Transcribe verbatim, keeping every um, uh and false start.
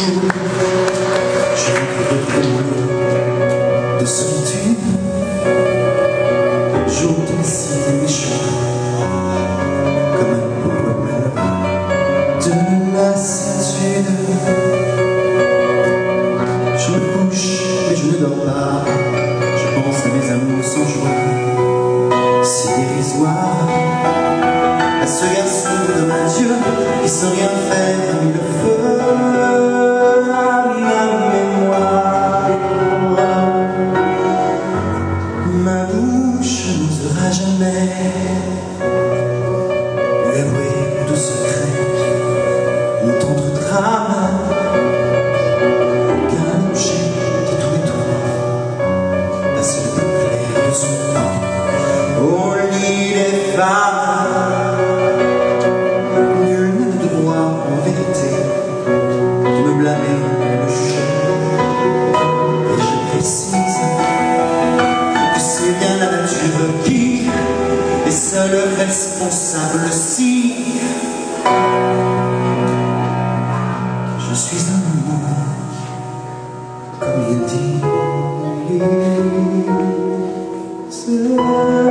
jour, j'ai beaucoup de de solitude. Jour de ciel et mes cheveux, comme un pauvre malheureux de lassitude. Je me couche, mais je ne dors pas. Je pense à mes amours sans joie, si dérisoires, à ce garçon de ma Dieu qui sans rien faire a mis le feu à ma mémoire. Ma bouche n'osera jamais lui avouer de secret ou tendre drame, car un objet qui tous les tours passe le plus clair de son temps au lit des femmes. Nul n'a le droit en vérité de me blâmer, de me juger, et je précise que c'est bien la nature qui est seule responsable. Si je suis un amour, comme il dit, c'est